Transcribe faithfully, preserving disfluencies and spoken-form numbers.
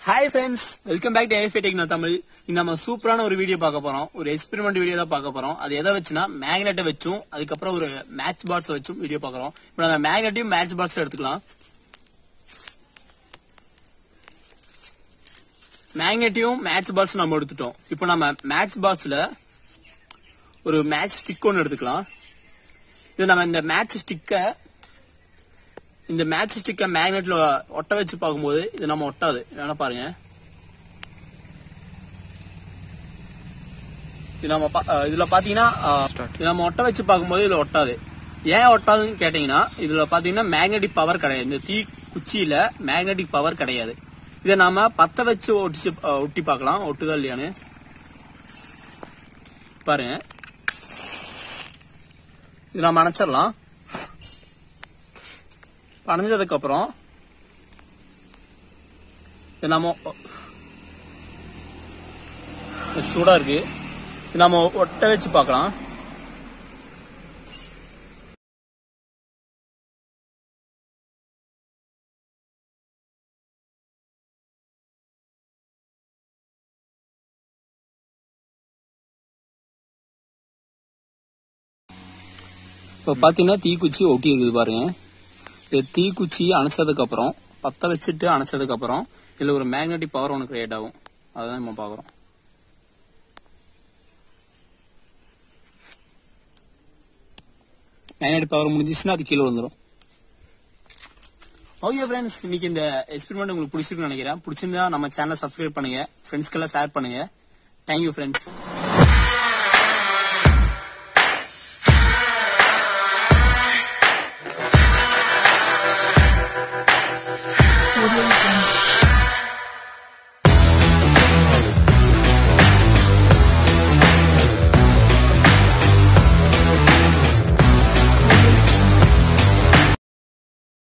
Hi friends, welcome back to A F A Techno Tamil. நம்ம சூப்பரான ஒரு video பார்க்க போறோம். ஒரு எக்ஸ்பெரிமெண்ட் வீடியோ தான் பார்க்க போறோம். அது எதை வச்சுனா மேக்னெட்டை வச்சும் அதுக்கு அப்புறம் ஒரு மேட்ச் பாக்ஸ் வச்சும் வீடியோ பார்க்கறோம். இப்போ நம்ம மேக்னெட்டையும் மேட்ச் பாக்ஸ் எடுத்துக்கலாம். மேக்னெட்டையும் மேட்ச் பாக்ஸ் நம்ம எடுத்துட்டோம். இப்போ நம்ம மேட்ச் பாக்ஸ்ல ஒரு மேட்ச் ஸ்டிக் ஒன்னு எடுத்துக்கலாம். இது நம்ம இந்த மேட்ச் ஸ்டிக்கை இந்த மேட்ச் ஸ்டிக்கை மேக்னெட்ல ஒட்ட வச்சு பார்க்கும்போது இது நம்ம ஒட்டாது. என்ன பாருங்க, இது நம்ம இதுல பாத்தீங்கன்னா நம்ம ஒட்ட வச்சு பார்க்கும்போது இதுல ஒட்டாது. ஏன் ஒட்டாதுன்னு கேட்டீங்கன்னா இதுல பாத்தீங்கன்னா மேக்னெட்டிக் பவர் கிடையாது. இந்த தீ குச்சியில மேக்னெட்டிக் பவர் கிடையாது. இதை நாம பத்த வச்சு ஒட்டி ஒட்டி பார்க்கலாம் ஒட்டுதா இல்லையான்னு பாருங்க. இது நம்ம அணைச்சிடலாம். அணைஞ்சதுக்கு அப்புறம் நம்ம சூடா இருக்கு, நம்ம ஒட்ட வச்சு பார்க்கலாம். இப்ப பாத்தீங்கன்னா தீக்குச்சி ஒட்டி இருக்குது பாருங்க. தீக்குச்சி அணைச்சதுக்கு அப்புறம் பத்த வச்சுட்டு அணைச்சதுக்கு அப்புறம் இதுல ஒரு மேக்னெட்டிக் பவர் ஒன்று கிரியேட் ஆகும். அதுதான் நம்ம பாக்குறோம். மேக்னெட்டிக் பவர் முடிஞ்சிச்சுன்னா அது கீழே வந்துடும். ஓகே ஃப்ரெண்ட்ஸ், இன்னைக்கு இந்த எக்ஸ்பெரிமெண்ட் உங்களுக்கு பிடிச்சிருக்குன்னு நினைக்கிறேன். பிடிச்சிருந்தா நம்ம சேனலை சப்ஸ்கிரைப் பண்ணுங்க, ஃப்ரெண்ட்ஸ்க்கெல்லாம் ஷேர் பண்ணுங்க. Thank you friends.